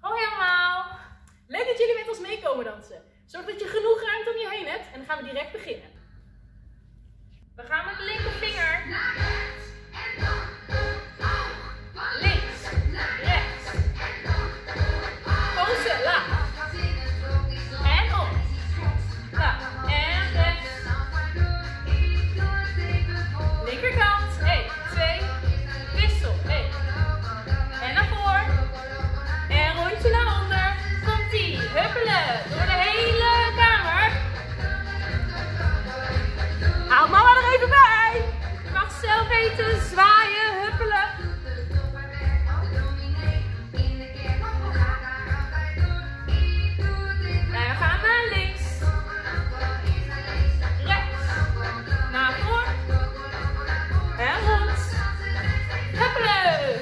Hoi allemaal! Leuk dat jullie met ons meekomen dansen. Zorg dat je genoeg ruimte om je heen hebt en dan gaan we direct beginnen. We gaan met de linkervinger. Links, rechts. Posen, laag. En op. Laag. En rechts. Linkerkant. 1, 2. Wissel. 1. En naar voren. En rondje naar onder. Komt-ie. Huppelen. Door de hele kamer. Haal mama er even bij. Je mag zelf eten, zwaaien, huppelen. En we gaan naar links. Rechts. Naar voren. En rond. Huppelen.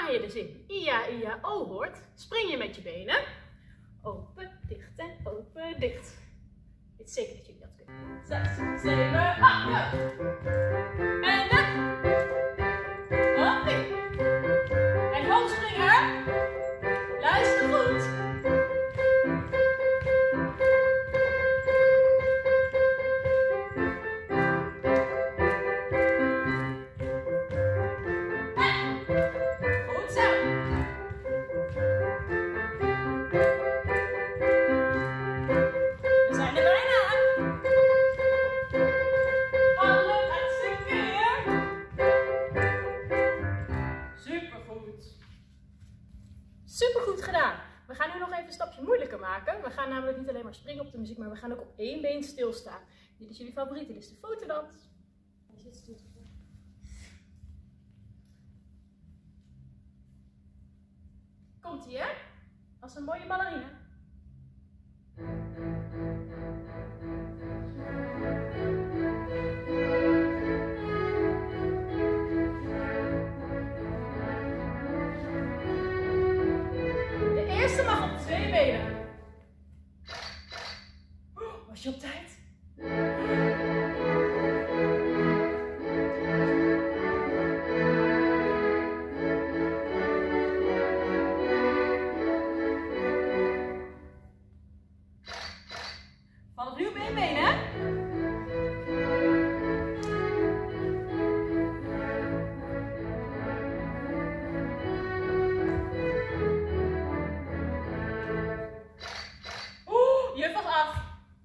je de zin I-A-I-A-O hoort, spring je met je benen. Open, dicht en open, dicht. Ik weet zeker dat jullie dat kunnen. 6, 7, 8. En weg. Hoppie. En hoog springen. Luister goed. Supergoed gedaan. We gaan nu nog even een stapje moeilijker maken. We gaan namelijk niet alleen maar springen op de muziek, maar we gaan ook op één been stilstaan. Dit is jullie favoriet, dit is de fotodans. Komt-ie, hè? Als een mooie ballerina. Eerste mag op 2 benen. Was je op tijd? Vanaf nu op 1 been, hè? Je valt af.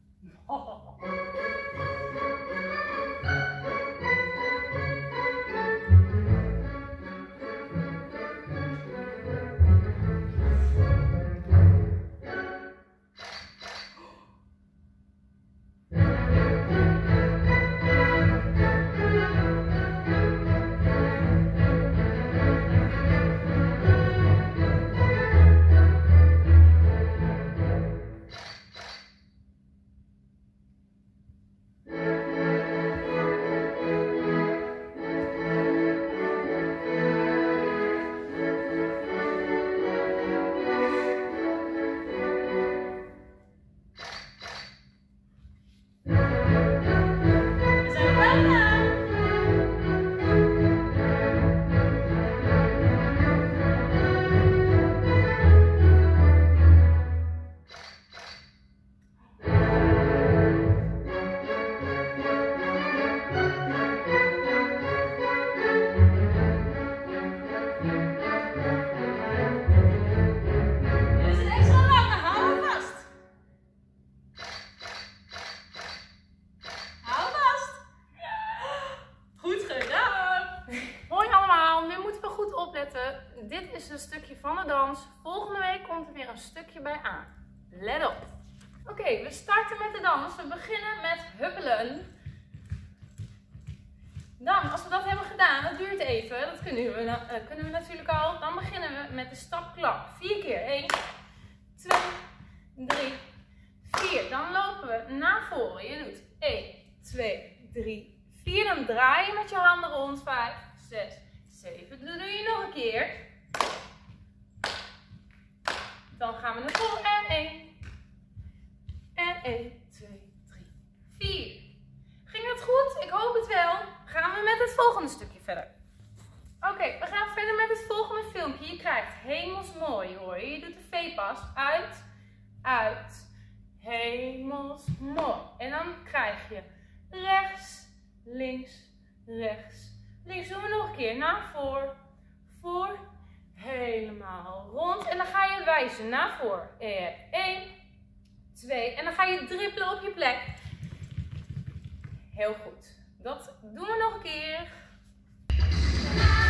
Dit is een stukje van de dans. Volgende week komt er weer een stukje bij aan. Let op. Oké, we starten met de dans. We beginnen met huppelen. Dan, als we dat hebben gedaan, dat duurt even. Dat kunnen we natuurlijk al. Dan beginnen we met de stapklap. 4 keer. 1, 2, 3, 4. Dan lopen we naar voren. Je doet 1, 2, 3, 4. Dan draai je met je handen rond. 5, 6, 7. Dan doe je nog een keer. Dan gaan we naar voren. En 1. En 1, 2, 3, 4. Ging dat goed? Ik hoop het wel. Gaan we met het volgende stukje verder. Oké, we gaan verder met het volgende filmpje. Je krijgt hemelsmooi, hoor je. Je doet de V-pas. Uit, uit, hemelsmooi. En dan krijg je rechts, links, rechts. Links doen we nog een keer. Naar voor, voor, helemaal rond. En dan ga je wijzen naar voor. 1, 2. En dan ga je dribbelen op je plek. Heel goed. Dat doen we nog een keer.